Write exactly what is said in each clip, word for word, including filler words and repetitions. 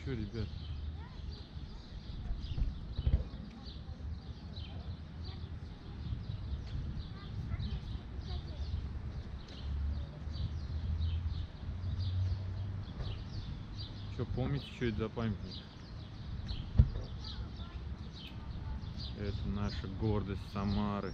что, ребят? Что, помните, что это за памятник? Это наша гордость Самары.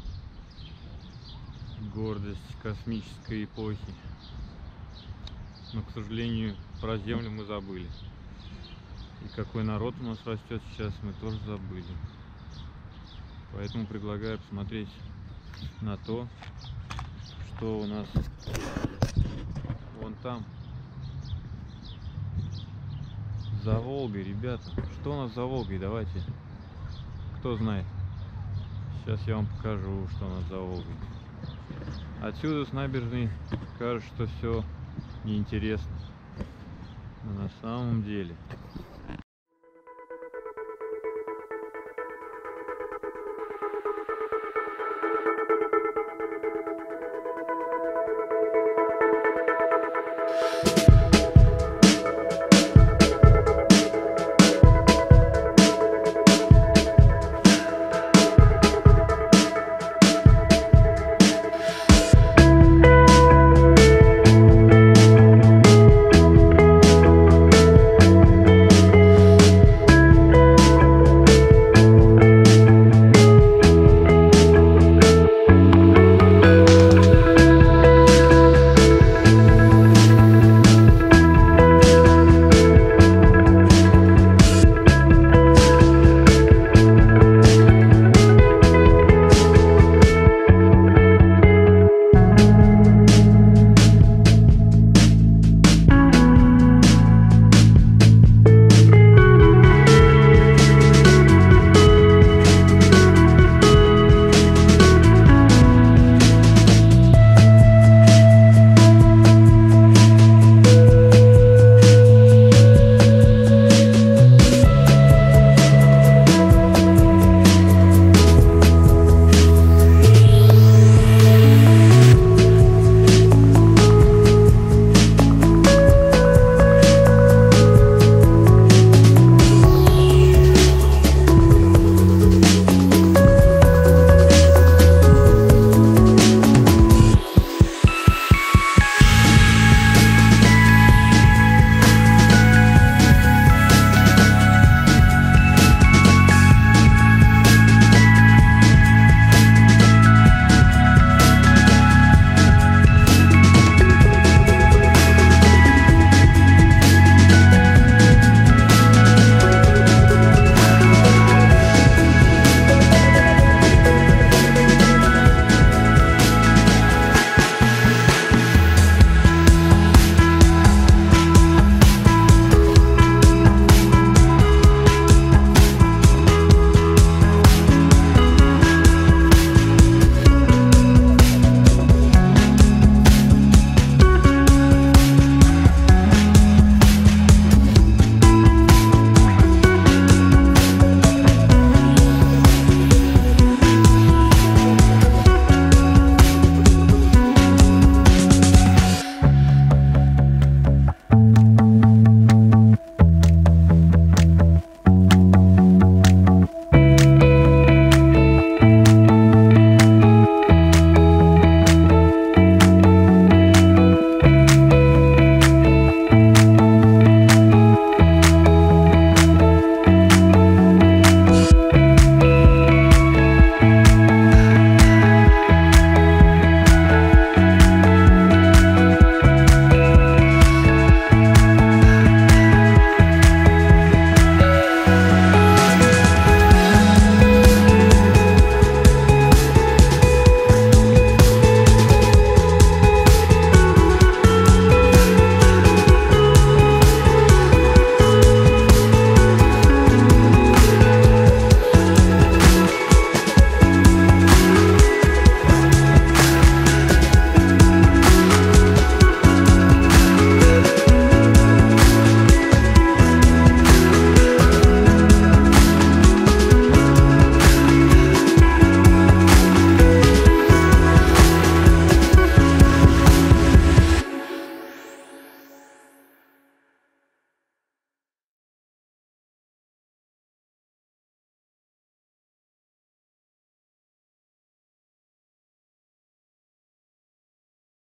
Гордость космической эпохи. Но, к сожалению, про землю мы забыли. И какой народ у нас растет сейчас, мы тоже забыли. Поэтому предлагаю посмотреть на то, что у нас вон там, за Волгой, ребята. Что у нас за Волгой? Давайте. Кто знает? Сейчас я вам покажу, что у нас за Волгой. Отсюда с набережной кажется, что все неинтересно. Но на самом деле